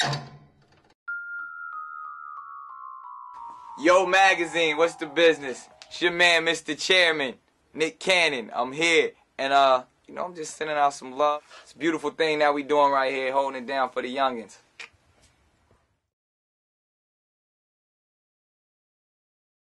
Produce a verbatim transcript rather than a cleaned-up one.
Yo Magazine, what's the business? It's your man, Mister Chairman, Nick Cannon. I'm here, and uh, you know, I'm just sending out some love. It's a beautiful thing that we doing right here, holding it down for the youngins.